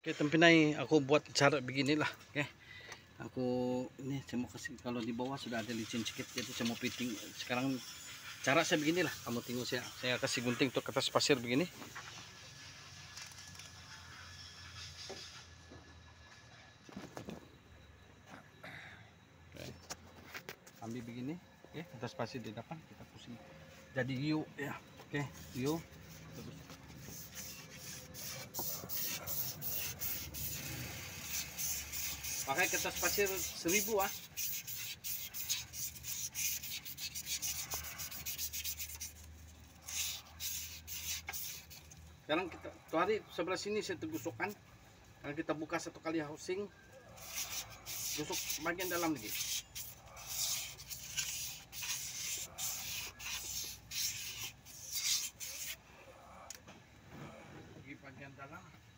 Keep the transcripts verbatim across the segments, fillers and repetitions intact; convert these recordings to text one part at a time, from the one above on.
Oke, tempinai aku buat cara beginilah. Oke, aku ini saya mau kasih, kalau di bawah sudah ada licin sedikit, jadi saya mau piting. Sekarang cara saya beginilah, kamu tengok saya. Saya kasih gunting untuk kertas pasir begini. Oke, ambil begini. Oke, kertas pasir di depan kita pusing. Jadi U ya. Oke, U. Pakai kertas pasir seribu ah. Sekarang kita tuh hari sebelah sini saya tegusukkan. Karena kita buka satu kali housing, gusuk bagian dalam lagi. Lagi bagian dalam.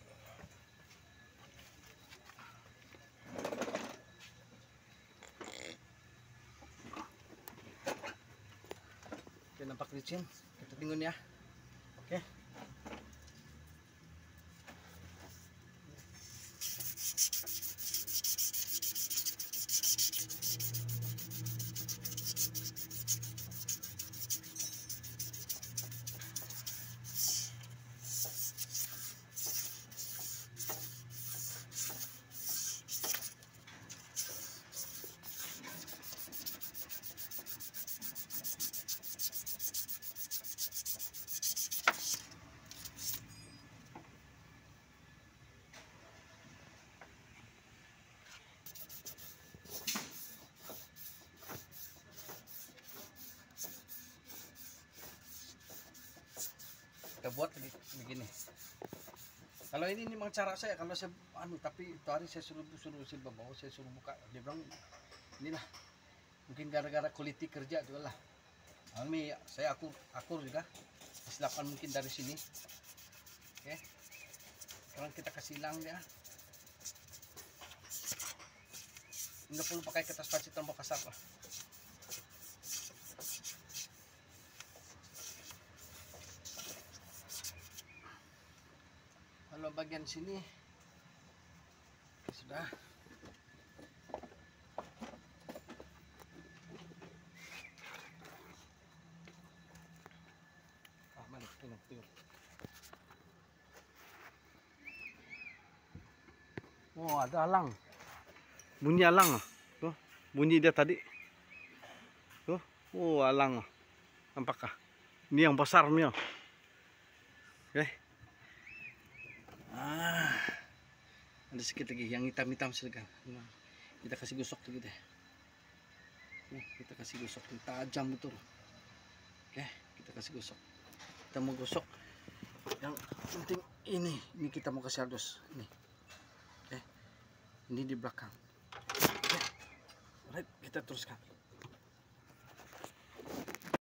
Oke, nampak licin. Kita tunggu ya. Oke. Kita buat begini. Kalau ini memang cara saya, kalau saya anu, tapi itu hari saya suruh suruh si bawa, saya suruh buka, dia bilang inilah mungkin gara-gara quality kerja juga lah. Kami saya akur akur juga, silakan mungkin dari sini. Oke, sekarang kita kasih hilang dia. Nggak perlu pakai kertas pasir terlalu kasar lah. Kalau bagian sini oke, sudah. Ah, mana tengok tengok. Oh, ada alang. Bunyi alang. Tuh, bunyi dia tadi. Tuh, oh alang. Nampakkah? Ini yang besar nih. Oke. Ah, ada sedikit lagi yang hitam-hitam sedikit. Nah, kita kasih gosok sedikit deh. Nih, kita kasih gosok tajam betul. Oke, kita kasih gosok. Kita mau gosok yang penting ini, ini kita mau kasih halus ini. Oke, ini di belakang. Oke, alright, kita teruskan.